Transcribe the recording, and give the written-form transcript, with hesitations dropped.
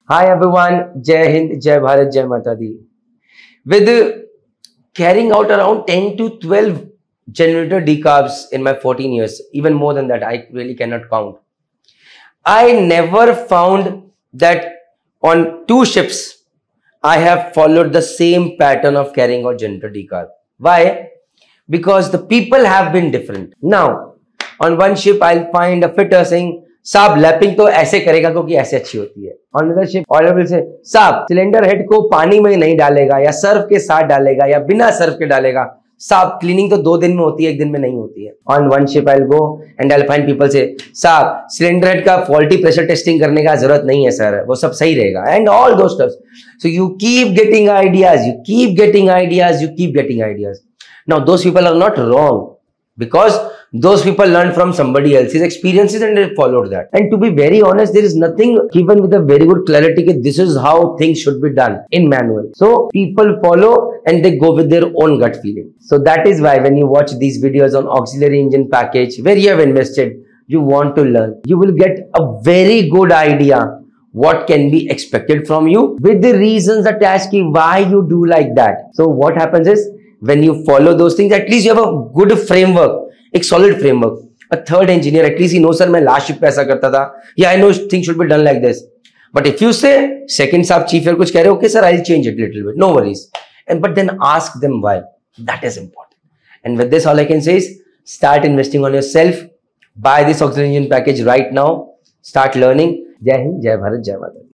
Hi everyone, Jai Hind, Jai Bharat, Jai Mata Di. With carrying out around 10 to 12 generator decarbs in my 14 years, even more than that, I really cannot count. I never found that on two ships, I have followed the same pattern of carrying out generator decarb. Why? Because the people have been different. Now, on one ship, I'll find a fitter saying, साहब lapping तो ऐसे करेगा क्योंकि ऐसे अच्छी होती है. On other ship oil will say साहब सिलेंडर हेड को पानी में नहीं डालेगा या सर्फ के साथ डालेगा या बिना सर्फ के डालेगा. साहब क्लीनिंग तो 2 दिन में होती है, 1 दिन में नहीं होती है. On one ship I go and I find people say साहब सिलेंडर हेड का फॉल्टी प्रेशर टेस्टिंग करने का जरूरत नहीं है सर, वो सब सही रहेगा. And all those stuffs. So you keep getting ideas, you keep getting ideas, you keep getting ideas. Now, those people are not wrong because those people learned from somebody else's experiences and they followed that. And to be very honest, there is nothing given with a very good clarity that this is how things should be done in manual. So people follow and they go with their own gut feeling. So that is why when you watch these videos on auxiliary engine package where you have invested, you want to learn, you will get a very good idea what can be expected from you with the reasons attached to why you do like that. So what happens is, when you follow those things, at least you have a good framework, a solid framework. A third engineer, at least he knows, sir, मैं last shift पे ऐसा करता था. Yeah, I know things should be done like this. But if you say, second साहब chief कुछ कह रहे हो, okay sir, I'll change it a little bit. No worries. But then ask them why. That is important. And with this, all I can say is, start investing on yourself. Buy this auxiliary engine package right now. Start learning. Jai Hind, Jai Bharat, Jai Mata.